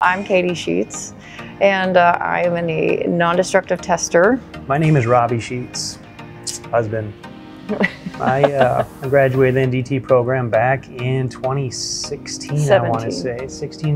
I'm Katie Sheets, and I am a non-destructive tester. My name is Robbie Sheets, husband. I graduated the NDT program back in 2016, I want to say, 16,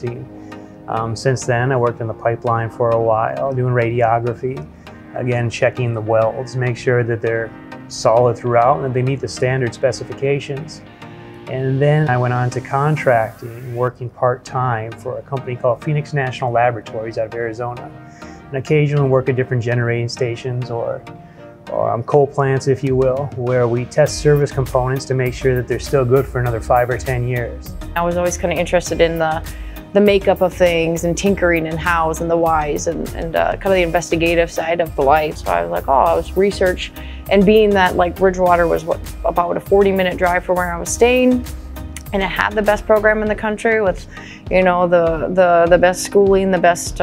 17. Since then, I worked in the pipeline for a while, doing radiography, again, checking the welds, make sure that they're solid throughout and that they meet the standard specifications. And then I went on to contracting, working part-time for a company called Phoenix National Laboratories out of Arizona. And occasionally work at different generating stations or coal plants, if you will, where we test service components to make sure that they're still good for another 5 or 10 years. I was always kind of interested in the makeup of things and tinkering and hows and the whys and kind of the investigative side of life. So I was like, oh, I was research, and being that like Ridgewater was about a 40-minute drive from where I was staying, and it had the best program in the country with, you know, the best schooling, the best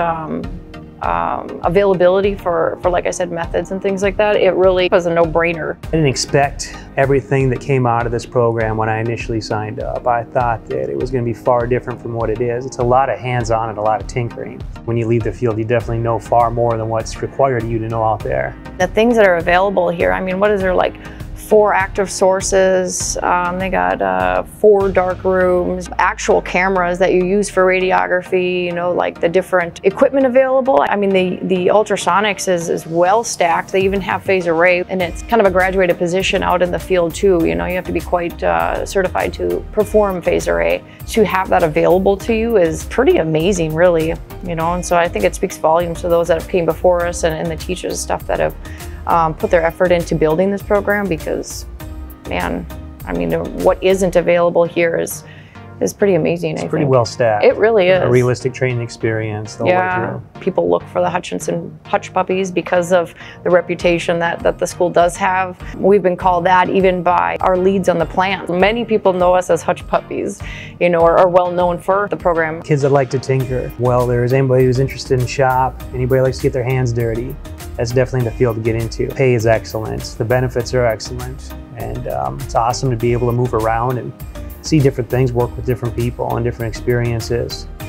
availability for like I said, methods and things like that. It really was a no-brainer. I didn't expect everything that came out of this program when I initially signed up. I thought that it was going to be far different from what it is. It's a lot of hands-on and a lot of tinkering. When you leave the field, you definitely know far more than what's required of you to know out there. The things that are available here, I mean, what is there, like 4 active sources, they got 4 dark rooms, actual cameras that you use for radiography, you know, like the different equipment available. I mean, the ultrasonics is well stacked. They even have phase array, and it's kind of a graduated position out in the field too. You know, you have to be quite certified to perform phase array. To have that available to you is pretty amazing, really, you know, and so I think it speaks volumes to those that have came before us and the teachers and stuff that have put their effort into building this program, because, man, I mean, what isn't available here is pretty amazing. It's pretty well staffed. It really is. A realistic training experience the whole way through. People look for the Hutchinson Hutch puppies because of the reputation that the school does have. We've been called that even by our leads on the plant. Many people know us as Hutch puppies, you know, are well known for the program. Kids that like to tinker, welders, anybody who's interested in shop, anybody who likes to get their hands dirty, that's definitely the field to get into. Pay is excellent, the benefits are excellent, and it's awesome to be able to move around and see different things, work with different people and different experiences.